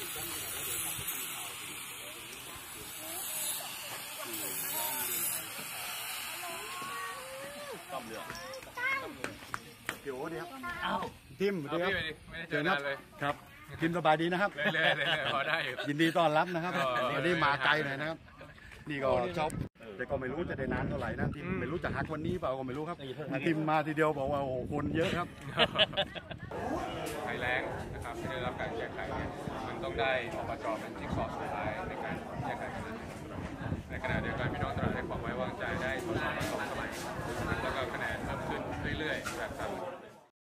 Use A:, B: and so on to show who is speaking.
A: ต้มเรือเดี๋ยวเดี๋ยวทิมเดี๋ยว
B: เจอหน้าเลย
A: ครับทิมสบายดีนะครับ
B: เลยพอได้อยู่
A: ยินดีต้อนรับนะครับวันนี้มาไกลหน่อยนะครับนี่ก็ชอบแต่ก็ไม่รู้จะได้นานเท่าไหร่นะทีมไม่รู้จะฮักวันนี้เปล่าก็ไม่รู้ครับทีมมาทีเดียวบอกว่าโอ้คนเยอะครับ
B: ภัยแล้งนะครับที่ได้รับการแก้ไขเนี่ยมันต้องได้อบจ.เป็นจิ๊กซอว์สุดท้ายในการแก้ไขปัญหาในขณะเดียวกันพี่น้องตราดให้ความไว้วางใจได้ส.ส.มา2 สมัยแล้วก็คะแนนเพิ่มขึ้นเรื่อยๆแบบ